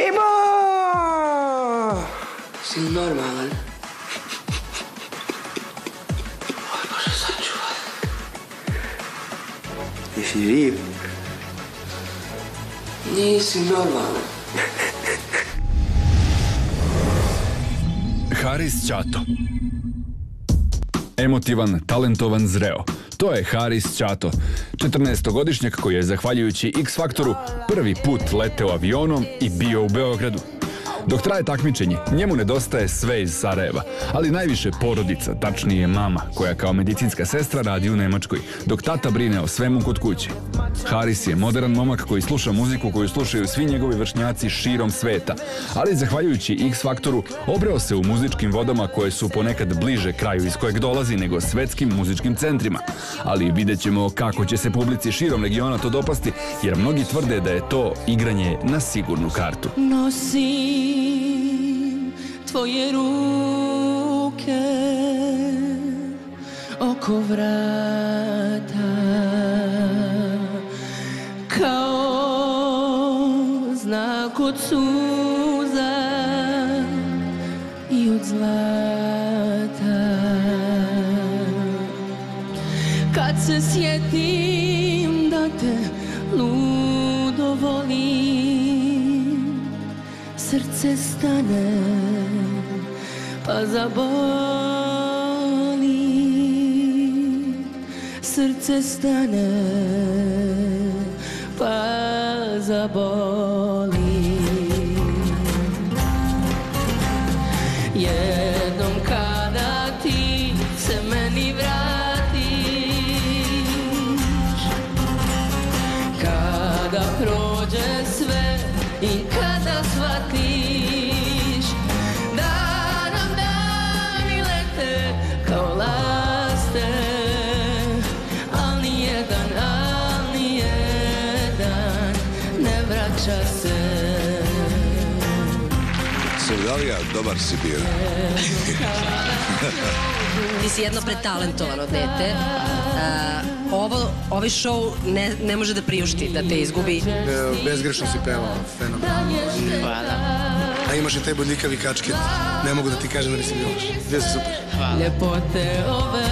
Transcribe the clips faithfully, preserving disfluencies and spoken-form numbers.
Mimo! Si normalan? Oj, Bože, sačuvaj. Jesi živ? Nisi normalan. Haris Ćato. Emotivan, talentovan, zreo. To je Haris Ćato, četrnaestogodišnjak koji je, zahvaljujući X-faktoru, prvi put leteo avionom i bio u Beogradu. Dok traje takmičenje, njemu nedostaje sve iz Sarajeva, ali najviše porodica, tačnije mama, koja kao medicinska sestra radi u Nemačkoj, dok tata brine o svemu kod kuće. Haris je modern momak koji sluša muziku koju slušaju svi njegovi vršnjaci širom sveta, ali zahvaljujući X-faktoru obreo se u muzičkim vodama koje su ponekad bliže kraju iz kojeg dolazi nego svetskim muzičkim centrima. Ali vidjet ćemo kako će se publici širom regiona to dopasti, jer mnogi tvrde da je to igranje na sigurnu kartu. Nosim tvoje ruke oko vrata kao znak od suza i od zlata. Kad se sjetim da te ludo volim, srce stane pa zaboli, srce stane pa zaboli. Jednom kada ti se meni vratiš, kada prođe sve i kada shvatiš da nam dani lete kao laste, al nijedan, al nijedan ne vraća se. Sevdalija, dobar si bio. Ti si jedno pretalentovano dete. Ovo, ovaj show ne, ne može da priušti da te izgubi. Bezgrešno si pevao, fenomenalno. Hvala. A imaš i taj bodljikavi kačket. Ne mogu da ti kažem da nisi bio loš. Bio si super. Hvala. Ljepote ove,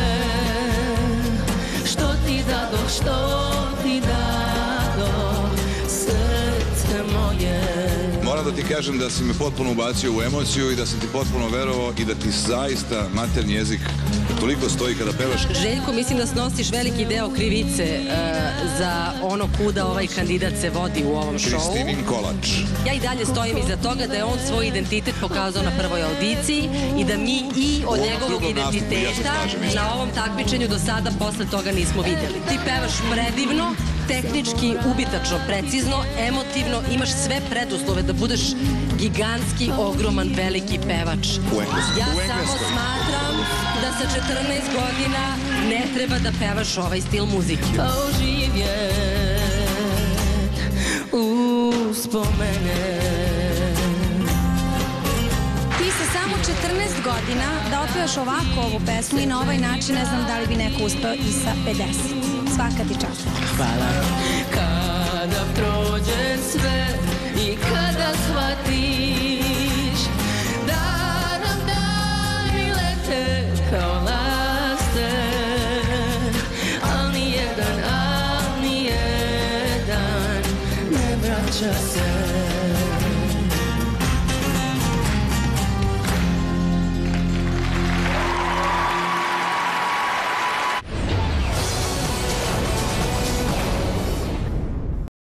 što ti dado, što ti dado, srce moje. Moram da ti kažem da si me potpuno ubacio u emociju i da sam ti potpuno verovao i da ti zaista maternji jezik toliko stoji kada pevaš. Željko, mislim da snosiš veliki deo krivice uh, za ono kuda ovaj kandidat se vodi u ovom šovu. Kristinin Kolač. Ja i dalje stojim iza toga da je on svoj identitet pokazao na prvoj audiciji i da mi i od njegovog identiteta na ovom takmičenju do sada posle toga nismo vidjeli. Ti pevaš predivno, tehnički, ubitačno, precizno, emotivno, imaš sve preduslove da budeš gigantski, ogroman, veliki pevač. Ja samo smatram da sa četrnaest godina ne treba da pevaš ovaj stil muzike. Kao živjet uspomene. Ti sa samo četrnaest godina da otpevaš ovako ovu pesmu i na ovaj način ne znam da li bi neko uspeo i sa pedeset. Svaka ti čast. Hvala. Kada prođe sve i kada shvatiš da nam dani lete kao laste, al nijedan, al nijedan ne vraća se.